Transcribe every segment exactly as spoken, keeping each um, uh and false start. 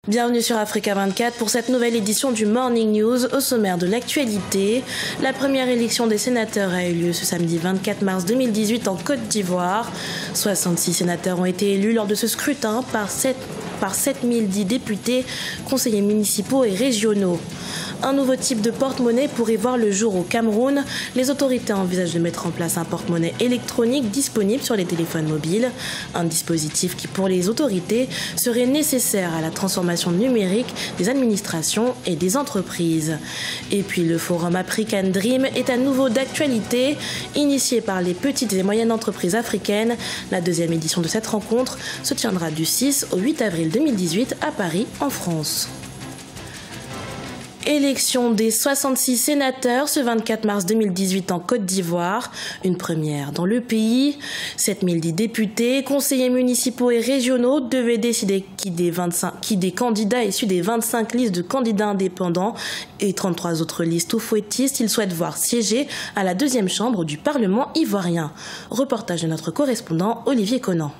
Bienvenue sur Africa vingt-quatre pour cette nouvelle édition du Morning News. Au sommaire de l'actualité, la première élection des sénateurs a eu lieu ce samedi vingt-quatre mars deux mille dix-huit en Côte d'Ivoire. soixante-six sénateurs ont été élus lors de ce scrutin par sept par sept mille dix députés, conseillers municipaux et régionaux. Un nouveau type de porte-monnaie pourrait voir le jour au Cameroun. Les autorités envisagent de mettre en place un porte-monnaie électronique disponible sur les téléphones mobiles. Un dispositif qui, pour les autorités, serait nécessaire à la transformation numérique des administrations et des entreprises. Et puis le forum African Dream est à nouveau d'actualité. Initié par les petites et moyennes entreprises africaines, la deuxième édition de cette rencontre se tiendra du six au huit avril deux mille dix-huit à Paris, en France. Élection des soixante-six sénateurs ce vingt-quatre mars deux mille dix-huit en Côte d'Ivoire, une première dans le pays. sept mille dix députés, conseillers municipaux et régionaux devaient décider qui des, vingt-cinq, qui des candidats issus des vingt-cinq listes de candidats indépendants et trente-trois autres listes aux fouettistes ils souhaitent voir siéger à la deuxième chambre du Parlement ivoirien. Reportage de notre correspondant Olivier Conan.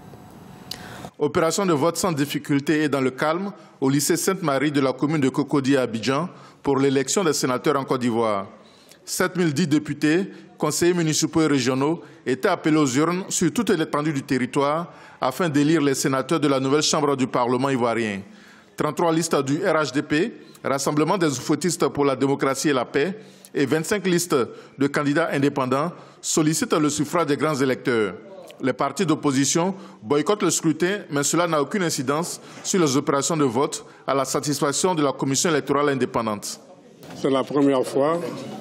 Opération de vote sans difficulté et dans le calme au lycée Sainte-Marie de la commune de Cocody à Abidjan pour l'élection des sénateurs en Côte d'Ivoire. sept mille dix députés, conseillers municipaux et régionaux étaient appelés aux urnes sur toute l'étendue du territoire afin d'élire les sénateurs de la nouvelle chambre du Parlement ivoirien. trente-trois listes du R H D P, Rassemblement des oufouettistes pour la démocratie et la paix, et vingt-cinq listes de candidats indépendants sollicitent le suffrage des grands électeurs. Les partis d'opposition boycottent le scrutin, mais cela n'a aucune incidence sur les opérations de vote à la satisfaction de la Commission électorale indépendante. C'est la première fois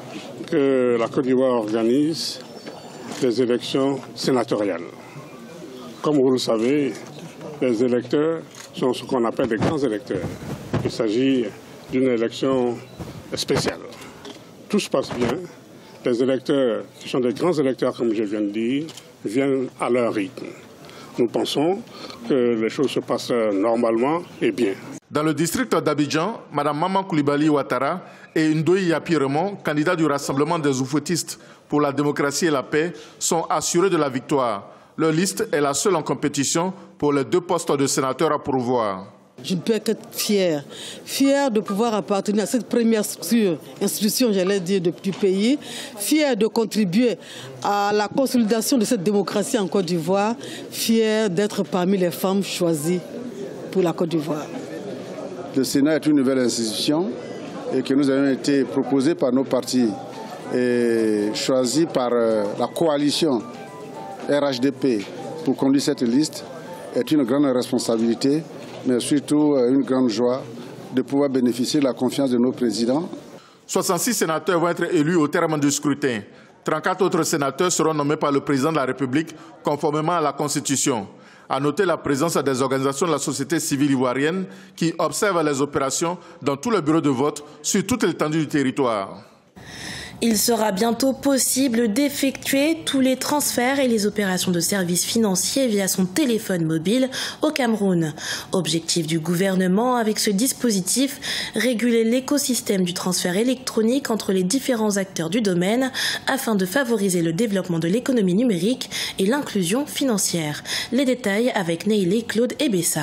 que la Côte d'Ivoire organise des élections sénatoriales. Comme vous le savez, les électeurs sont ce qu'on appelle des grands électeurs. Il s'agit d'une élection spéciale. Tout se passe bien. Les électeurs, qui sont des grands électeurs, comme je viens de dire, viennent à leur rythme. Nous pensons que les choses se passent normalement et bien. Dans le district d'Abidjan, Mme Maman Koulibaly Ouattara et Ndoye Yapi Raymond, candidats du Rassemblement des oufouettistes pour la démocratie et la paix, sont assurés de la victoire. Leur liste est la seule en compétition pour les deux postes de sénateurs à pourvoir. Je ne peux qu'être fière, fière de pouvoir appartenir à cette première structure, institution, j'allais dire, du pays, fière de contribuer à la consolidation de cette démocratie en Côte d'Ivoire, fière d'être parmi les femmes choisies pour la Côte d'Ivoire. Le Sénat est une nouvelle institution et que nous avons été proposés par nos partis et choisis par la coalition R H D P pour conduire cette liste est une grande responsabilité, mais surtout une grande joie de pouvoir bénéficier de la confiance de nos présidents. soixante-six sénateurs vont être élus au terme du scrutin. trente-quatre autres sénateurs seront nommés par le président de la République conformément à la Constitution. À noter la présence des organisations de la société civile ivoirienne qui observent les opérations dans tous les bureaux de vote sur toute l'étendue du territoire. Il sera bientôt possible d'effectuer tous les transferts et les opérations de services financiers via son téléphone mobile au Cameroun. Objectif du gouvernement avec ce dispositif, réguler l'écosystème du transfert électronique entre les différents acteurs du domaine afin de favoriser le développement de l'économie numérique et l'inclusion financière. Les détails avec Neilé, Claude et Bessa.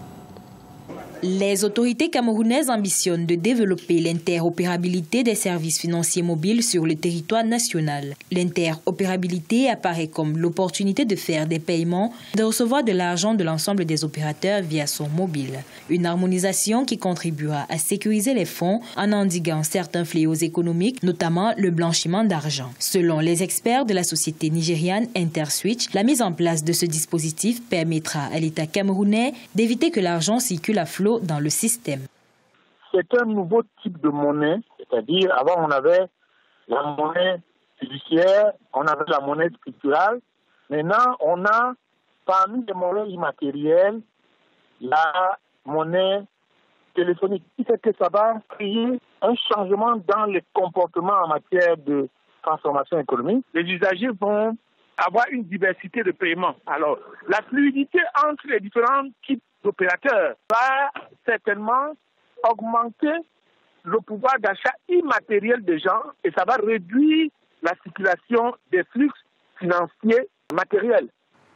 Les autorités camerounaises ambitionnent de développer l'interopérabilité des services financiers mobiles sur le territoire national. L'interopérabilité apparaît comme l'opportunité de faire des paiements, de recevoir de l'argent de l'ensemble des opérateurs via son mobile. Une harmonisation qui contribuera à sécuriser les fonds en endiguant certains fléaux économiques, notamment le blanchiment d'argent. Selon les experts de la société nigériane Interswitch, la mise en place de ce dispositif permettra à l'État camerounais d'éviter que l'argent circule à flot dans le système. C'est un nouveau type de monnaie, c'est-à-dire avant on avait la monnaie fiduciaire, on avait la monnaie structurale. Maintenant on a parmi les monnaies immatérielles la monnaie téléphonique. Ce qui fait que ça va créer un changement dans les comportements en matière de transformation économique. Les usagers vont avoir une diversité de paiements. Alors la fluidité entre les différents types d'opérateurs va certainement augmenter le pouvoir d'achat immatériel des gens et ça va réduire la circulation des flux financiers matériels.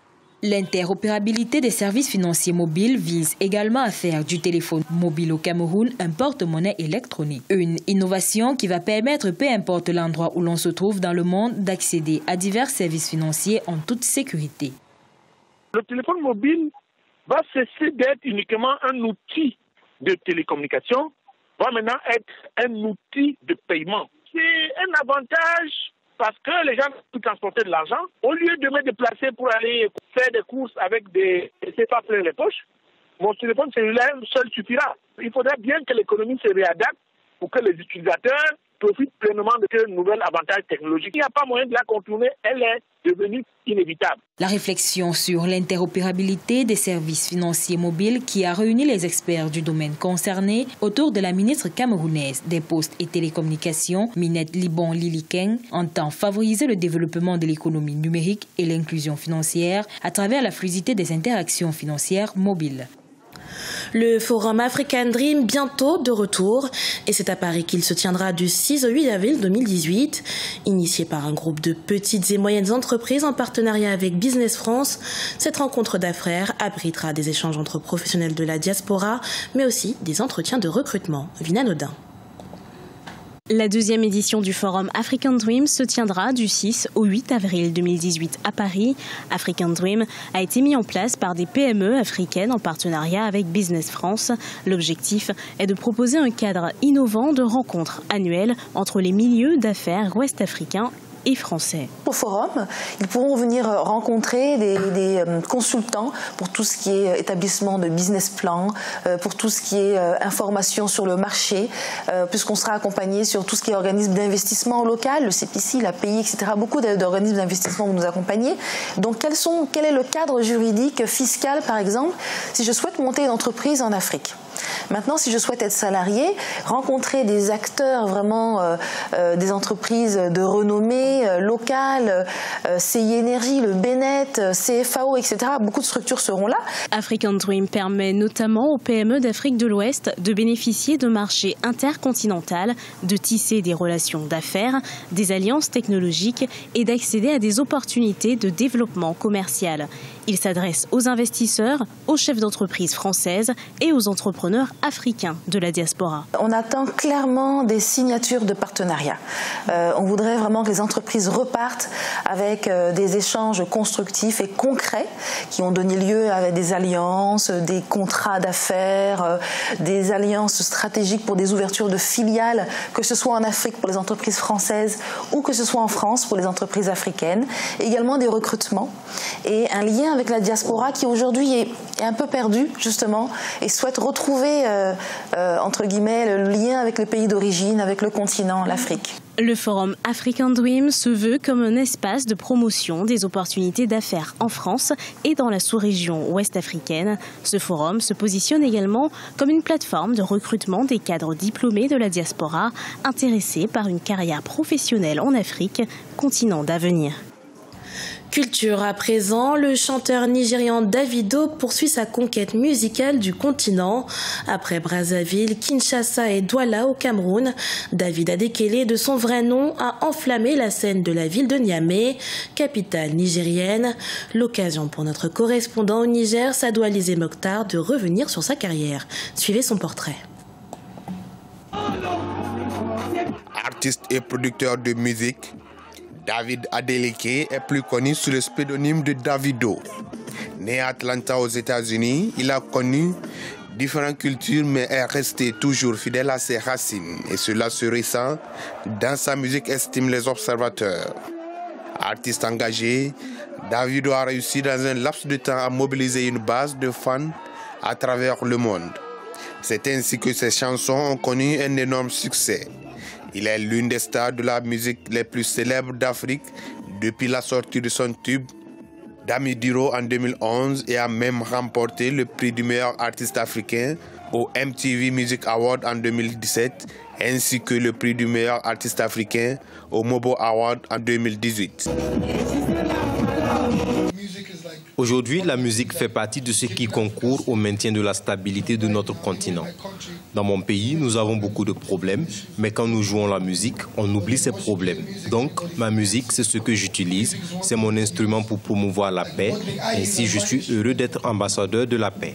L'interopérabilité des services financiers mobiles vise également à faire du téléphone mobile au Cameroun un porte-monnaie électronique. Une innovation qui va permettre, peu importe l'endroit où l'on se trouve dans le monde, d'accéder à divers services financiers en toute sécurité. Le téléphone mobile va cesser d'être uniquement un outil de télécommunication, va maintenant être un outil de paiement. C'est un avantage parce que les gens peuvent transporter de l'argent. Au lieu de me déplacer pour aller faire des courses avec des C F A plein les poches, mon téléphone cellulaire seul suffira. Il faudrait bien que l'économie se réadapte pour que les utilisateurs profitent pleinement de ce nouvel avantage technologique. Il n'y a pas moyen de la contourner, elle est devenue inévitable. La réflexion sur l'interopérabilité des services financiers mobiles qui a réuni les experts du domaine concerné autour de la ministre camerounaise des Postes et Télécommunications, Minette Libon Lilikeng, entend favoriser le développement de l'économie numérique et l'inclusion financière à travers la fluidité des interactions financières mobiles. Le Forum African Dream bientôt de retour et c'est à Paris qu'il se tiendra du six au huit avril deux mille dix-huit. Initié par un groupe de petites et moyennes entreprises en partenariat avec Business France, cette rencontre d'affaires abritera des échanges entre professionnels de la diaspora mais aussi des entretiens de recrutement. Vina Nodin. La deuxième édition du Forum African Dream se tiendra du six au huit avril deux mille dix-huit à Paris. African Dream a été mis en place par des P M E africaines en partenariat avec Business France. L'objectif est de proposer un cadre innovant de rencontres annuelles entre les milieux d'affaires ouest-africains et français. Au forum, ils pourront venir rencontrer des, des consultants pour tout ce qui est établissement de business plan, pour tout ce qui est information sur le marché, puisqu'on sera accompagné sur tout ce qui est organisme d'investissement local, le C P C, l'A P I, et cetera. Beaucoup d'organismes d'investissement vont nous accompagner. Donc quels sont, quel est le cadre juridique, fiscal par exemple, si je souhaite monter une entreprise en Afrique? Maintenant, si je souhaite être salarié, rencontrer des acteurs vraiment, euh, euh, des entreprises de renommée euh, locale, euh, C I Énergie, le B N E T, C F A O, et cetera. Beaucoup de structures seront là. African Dream permet notamment aux P M E d'Afrique de l'Ouest de bénéficier de marchés intercontinentaux, de tisser des relations d'affaires, des alliances technologiques et d'accéder à des opportunités de développement commercial. Il s'adresse aux investisseurs, aux chefs d'entreprise françaises et aux entrepreneurs africains de la diaspora. On attend clairement des signatures de partenariat. Euh, on voudrait vraiment que les entreprises repartent avec euh, des échanges constructifs et concrets qui ont donné lieu à des alliances, des contrats d'affaires, euh, des alliances stratégiques pour des ouvertures de filiales, que ce soit en Afrique pour les entreprises françaises ou que ce soit en France pour les entreprises africaines. Et également des recrutements et un lien avec la diaspora qui aujourd'hui est, est un peu perdue justement et souhaite retrouver euh, euh, entre guillemets le lien avec le pays d'origine, avec le continent, l'Afrique. Le Forum African Dream se veut comme un espace de promotion des opportunités d'affaires en France et dans la sous-région ouest africaine. Ce forum se positionne également comme une plateforme de recrutement des cadres diplômés de la diaspora intéressés par une carrière professionnelle en Afrique, continent d'avenir. Culture à présent, le chanteur nigérian Davido poursuit sa conquête musicale du continent. Après Brazzaville, Kinshasa et Douala au Cameroun, David Adekele, de son vrai nom, a enflammé la scène de la ville de Niamey, capitale nigérienne. L'occasion pour notre correspondant au Niger, Sadou Alizé Mokhtar, de revenir sur sa carrière. Suivez son portrait. Artiste et producteur de musique, David Adeleke est plus connu sous le pseudonyme de Davido. Né à Atlanta aux États-Unis, il a connu différentes cultures mais est resté toujours fidèle à ses racines. Et cela se ressent dans sa musique, estiment les observateurs. Artiste engagé, Davido a réussi dans un laps de temps à mobiliser une base de fans à travers le monde. C'est ainsi que ses chansons ont connu un énorme succès. Il est l'une des stars de la musique les plus célèbres d'Afrique depuis la sortie de son tube Damidiro en deux mille onze et a même remporté le prix du meilleur artiste africain au M T V Music Award en deux mille dix-sept ainsi que le prix du meilleur artiste africain au Mobo Award en deux mille dix-huit. Aujourd'hui, la musique fait partie de ce qui concourt au maintien de la stabilité de notre continent. Dans mon pays, nous avons beaucoup de problèmes, mais quand nous jouons la musique, on oublie ces problèmes. Donc, ma musique, c'est ce que j'utilise, c'est mon instrument pour promouvoir la paix. Ainsi, je suis heureux d'être ambassadeur de la paix.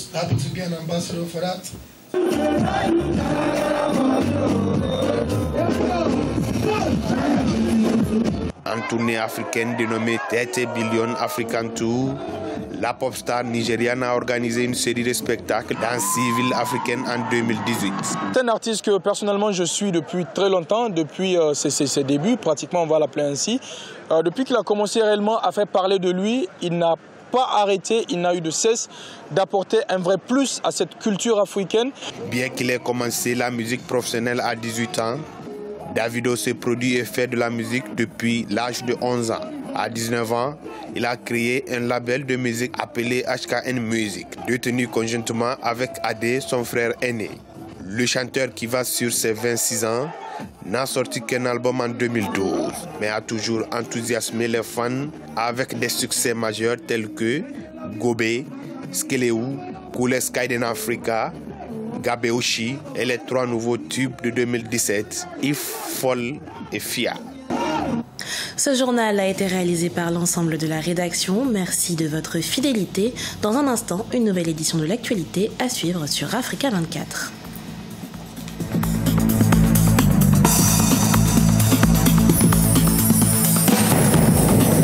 En tournée africaine dénommée thirty billion African Tour, la pop star nigériane a organisé une série de spectacles dans six villes africaines en deux mille dix-huit. C'est un artiste que personnellement je suis depuis très longtemps, depuis euh, ses, ses, ses débuts, pratiquement on va l'appeler ainsi. Euh, depuis qu'il a commencé réellement à faire parler de lui, il n'a pas arrêté, il n'a eu de cesse d'apporter un vrai plus à cette culture africaine. Bien qu'il ait commencé la musique professionnelle à dix-huit ans, Davido se produit et fait de la musique depuis l'âge de onze ans. À dix-neuf ans, il a créé un label de musique appelé H K N Music, détenu conjointement avec Adé, son frère aîné. Le chanteur qui va sur ses vingt-six ans n'a sorti qu'un album en deux mille douze, mais a toujours enthousiasmé les fans avec des succès majeurs tels que Gobe, Skeleu, Cool Sky in Africa, Gabeoshi et les trois nouveaux tubes de deux mille dix-sept, If, Fall et Fia. Ce journal a été réalisé par l'ensemble de la rédaction. Merci de votre fidélité. Dans un instant, une nouvelle édition de l'actualité à suivre sur Africa vingt-quatre.